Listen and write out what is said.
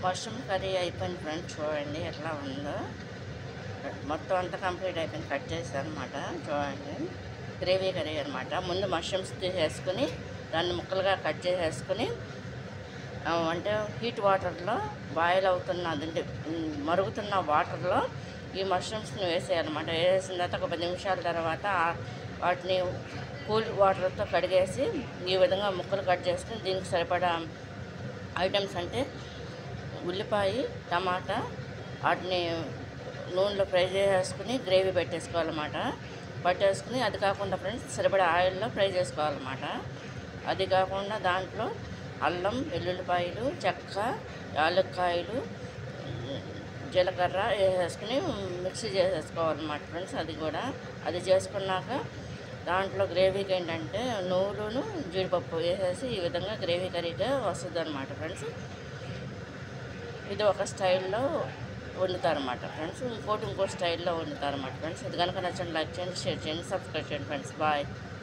Mushroom curry అయిపోయింది friends, చూడండి ఎట్లా ఉందో. మొత్తం అంతా కంప్లీట్ అయిపోయింది, కట్ చేశాను అనమాట. చూడండి గ్రేవీ కర్రీ అనమాట. ముందు మష్రూమ్స్ తీసేసుకుని దాన్ని ముక్కలుగా కట్ చేసేసుకుని అంటే హీట్ వాటర్లో బాయిల్ అవుతున్న అదంటే మరుగుతున్న వాటర్లో ఈ మష్రూమ్స్ని వేసేయాలన్నమాట. వేసేసిన తర్వాత ఒక 10 నిమిషాల తర్వాత వాటిని కూల్ వాటర్తో కడిగేసి ఈ విధంగా ముక్కలు కట్ చేసుకుని దీనికి సరిపడా ఐటమ్స్ అంటే ఉల్లిపాయ, టమాటా వాటిని నూనెలో ఫ్రై చేసేసుకుని గ్రేవీ పెట్టేసుకోవాలన్నమాట. పట్టేసుకుని అది కాకుండా ఫ్రెండ్స్ సరిపడా ఆయిల్లో ఫ్రై చేసుకోవాలన్నమాట. అది కాకుండా దాంట్లో అల్లం, వెల్లుల్లిపాయలు, చెక్క, యాలక్కాయలు, జీలకర్ర వేసేసుకుని మిక్సీ చేసేసుకోవాలన్నమాట ఫ్రెండ్స్. అది చేసుకున్నాక దాంట్లో గ్రేవీకి ఏంటంటే నువ్వులను జీడిపప్పు వేసేసి ఈ విధంగా గ్రేవీ కర్రీగా వస్తుంది అనమాట ఫ్రెండ్స్. ఇది ఒక స్టైల్లో వండుతారన్నమాట ఫ్రెండ్స్. ఇంకో స్టైల్లో వండుతారన్నమాట ఫ్రెండ్స్. ఇది కనుక నచ్చండి, లైక్ చేయండి, షేర్ చేయండి, సబ్స్క్రైబ్ చేయండి ఫ్రెండ్స్. బాయ్.